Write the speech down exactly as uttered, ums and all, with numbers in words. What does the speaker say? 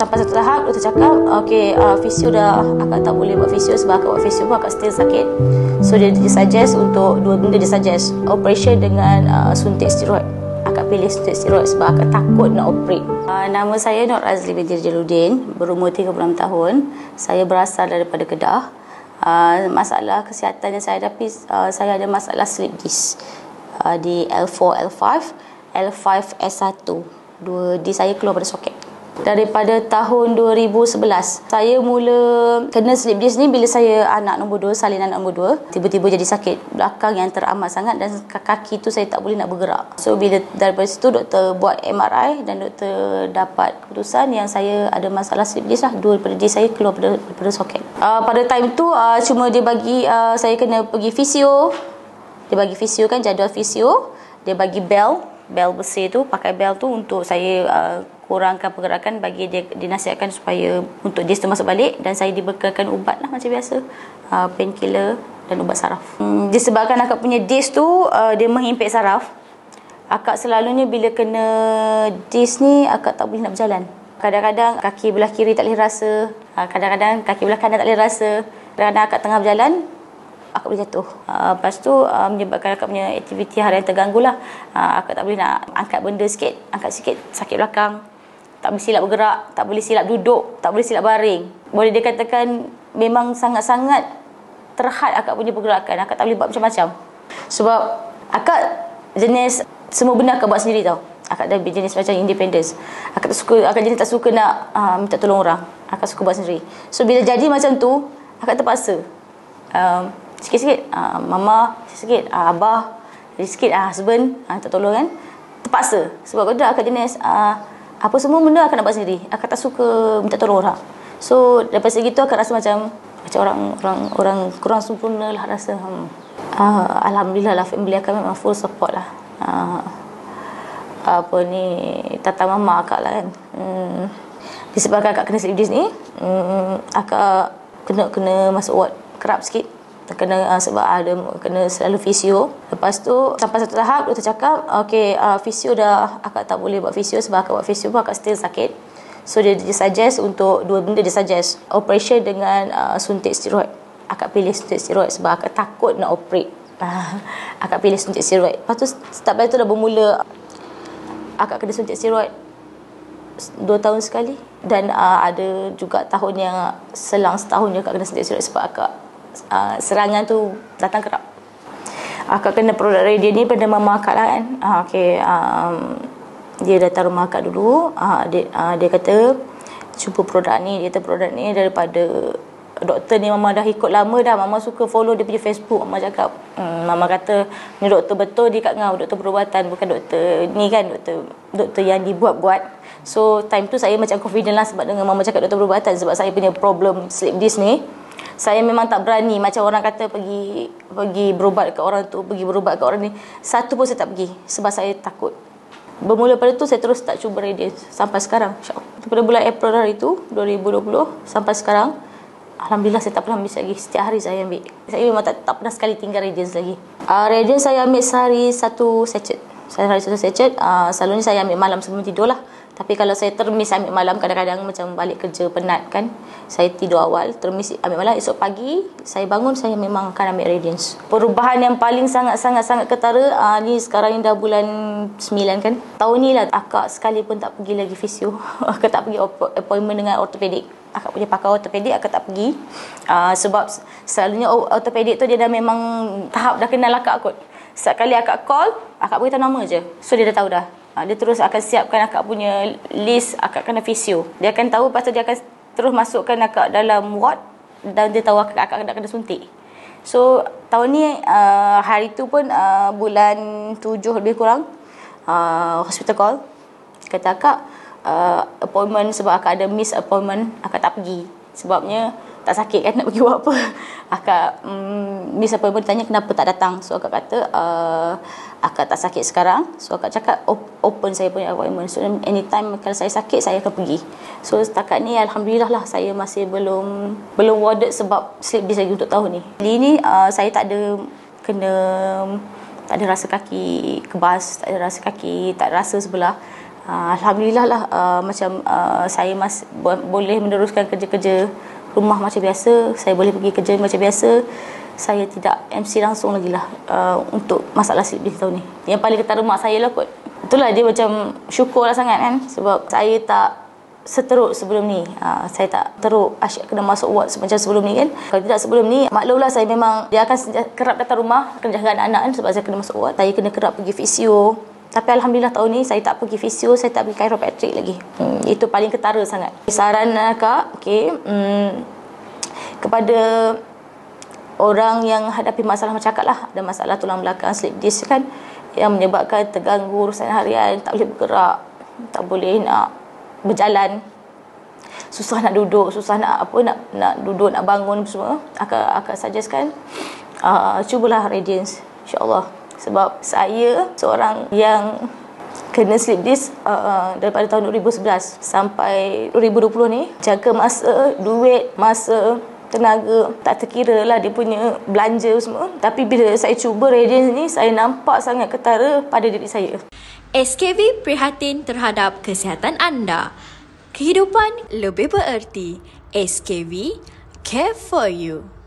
sampai satu tahap doktor cakap okey, uh, fisio dah, akak tak boleh buat fisio sebab akak buat fisio pun akak still sakit. So dia, dia suggest untuk dua benda, dia suggest operation dengan uh, suntik steroid. Akak pilih suntik steroid sebab akak takut nak operate. uh, Nama saya Nur Azli binti Jaludin, berumur tiga puluh enam tahun. Saya berasal daripada Kedah. uh, Masalah kesihatan yang saya hadapi, uh, saya ada masalah slip disc uh, di L empat, L lima, L lima S satu. Dua disc saya keluar pada soket. Daripada tahun dua ribu sebelas saya mula kena slip disc ni bila saya anak nombor dua, salin anak nombor dua. Tiba-tiba jadi sakit belakang yang teramat sangat dan kaki tu saya tak boleh nak bergerak. So bila daripada situ doktor buat M R I dan doktor dapat keputusan yang saya ada masalah slip disc lah. Dua daripada disc saya keluar pada, daripada soket. Uh, pada time tu uh, cuma dia bagi uh, saya kena pergi fisio. Dia bagi fisio kan, jadual fisio. Dia bagi bel, bel besi tu, pakai bel tu untuk saya uh, kurangkan pergerakan, bagi dia dinasihatkan supaya untuk disc tu masuk balik dan saya dibekalkan ubat lah macam biasa, uh, painkiller dan ubat saraf. Hmm, disebabkan akak punya disc tu uh, dia menghimpit saraf, akak selalunya bila kena disc ni akak tak boleh nak berjalan. Kadang-kadang kaki belah kiri tak boleh rasa, uh, kadang-kadang kaki belah kanan tak boleh rasa, kadang-kadang akak tengah berjalan akak boleh jatuh. Uh, lepas tu uh, menyebabkan akak punya aktiviti harian terganggu lah. Uh, akak tak boleh nak angkat benda sikit, angkat sikit sakit belakang. Tak boleh silap bergerak, tak boleh silap duduk, tak boleh silap baring. Boleh dikatakan memang sangat-sangat terhad akak punya pergerakan. Akak tak boleh buat macam-macam. Sebab akak jenis semua benda akak buat sendiri tau. Akak dah jenis macam independence. Akak tak suka, akak jenis tak suka nak uh, minta tolong orang. Akak suka buat sendiri. So bila jadi macam tu, akak terpaksa. Um, sikit-sikit uh, mama, sikit-sikit uh, abah, sikit uh, husband uh, tak tolong kan. Terpaksa. Sebab kalau akak jenis uh, apa semua benda akak nak buat sendiri. Akak tak suka minta tolong orang. So daripada segi tu akak rasa macam macam orang orang orang kurang sempurna lah rasa. Hmm. Uh, Alhamdulillah lah, family akak memang full support lah. Uh, apa ni, tata mama akak lah kan. Hmm. Disebabkan akak kena slip disc ni, hmm, akak kena kena masuk ward kerap sikit. Kena uh, sebab ada kena selalu fisio. Lepas tu sampai satu tahap doktor cakap okey, uh, fisio dah, akak tak boleh buat fisio sebab akak buat fisio pun akak still sakit. So dia, dia suggest untuk dua benda, dia suggest operation dengan uh, suntik steroid. Akak pilih suntik steroid sebab akak takut nak operate. uh, akak pilih suntik steroid. Lepas tu start tu dah bermula akak kena suntik steroid dua tahun sekali. Dan uh, ada juga tahun yang selang setahun je akak kena suntik steroid sebab akak Uh, serangan tu datang kerap. Akak kena produk radian ni pada mama akak lah kan. uh, okay, um, dia datang rumah akak dulu. uh, dia, uh, dia kata cuba produk ni. Dia kata produk ni daripada doktor ni mama dah ikut lama dah. Mama suka follow dia punya Facebook. Mama cakap hmm, mama kata ni doktor betul, dia kat ngau, doktor perubatan, bukan doktor ni kan, doktor doktor yang dibuat-buat. So time tu saya macam confident lah sebab dengan mama cakap doktor perubatan. Sebab saya punya problem slip disc ni, saya memang tak berani macam orang kata pergi pergi berubat ke orang tu, pergi berubat ke orang ni. Satu pun saya tak pergi sebab saya takut. Bermula pada tu saya terus tak cuba radian sampai sekarang, insya-Allah. Pada bulan April hari tu dua ribu dua puluh sampai sekarang, alhamdulillah saya tak pernah miss lagi. Setiap hari saya ambil. Saya memang tak, tak pernah sekali tinggal radian lagi. Uh, radian saya ambil sehari satu sachet. Saya hari satu sachet. Uh, selalunya saya ambil malam sebelum tidur lah. Tapi kalau saya termis ambil malam, kadang-kadang macam balik kerja penat kan, saya tidur awal, termis ambil malam, esok pagi saya bangun, saya memang akan ambil radiance. Perubahan yang paling sangat-sangat-sangat ketara, uh, ni sekarang ni dah bulan sembilan kan. Tahun ni lah akak sekali pun tak pergi lagi fisio. Akak tak pergi appointment dengan ortopedik. Akak punya pakar ortopedik akak tak pergi. Uh, sebab selalunya ortopedik tu dia dah memang tahap dah kenal akak kot. Setiap kali akak call, akak beritahu nama je. So dia dah tahu dah. Dia terus akan siapkan akak punya list akak kena fisio. Dia akan tahu, lepas tu dia akan terus masukkan akak dalam ward dan dia tahu akak, akak nak kena suntik. So tahun ni uh, hari tu pun uh, bulan tujuh lebih kurang, uh, hospital call. Kata akak uh, appointment sebab akak ada miss appointment, akak tak pergi. Sebabnya tak sakit kan, nak pergi buat apa. Akak um, miss appointment, tanya kenapa tak datang. So akak kata uh, akak tak sakit sekarang. So akak cakap op- open saya punya appointment. So anytime kalau saya sakit saya akan pergi. So setakat ni alhamdulillah lah saya masih belum belum warded sebab slip disc lagi untuk tahun ni. Kali ni uh, saya tak ada kena, tak ada rasa kaki kebas, tak ada rasa kaki, tak rasa sebelah. Uh, Alhamdulillah lah uh, macam uh, saya masih boleh meneruskan kerja-kerja rumah macam biasa. Saya boleh pergi kerja macam biasa. Saya tidak M C langsung lagi lah uh, untuk masalah slip disc tahun ni. Yang paling ketara mak saya lah kot. Itulah dia macam syukur lah sangat kan. Sebab saya tak seteruk sebelum ni. uh, Saya tak teruk asyik kena masuk ward macam sebelum ni kan. Kalau tidak sebelum ni, maklumlah saya memang dia akan kerap datang rumah kena jaga anak-anak kan. Sebab saya kena masuk ward, saya kena kerap pergi fisio. Tapi Alhamdulillah tahun ni saya tak pergi fisio, saya tak pergi chiropractic lagi. hmm, Itu paling ketara sangat. Saran Kak, okay, hmm, kepada orang yang hadapi masalah macam Kak lah, ada masalah tulang belakang, slip disc kan, yang menyebabkan terganggu urusan harian, tak boleh bergerak, tak boleh nak berjalan, susah nak duduk, susah nak apa, nak nak duduk, nak bangun semua, akan akan suggestkan uh, cubalah Radiance, insya-Allah. Sebab saya seorang yang kena slip disc uh, daripada tahun dua ribu sebelas sampai dua ribu dua puluh ni, jaga masa, duit, masa, tenaga, tak terkira lah dia punya belanja semua. Tapi bila saya cuba Radiance ni, saya nampak sangat ketara pada diri saya. S K V prihatin terhadap kesihatan anda. Kehidupan lebih bererti. S K V care for you.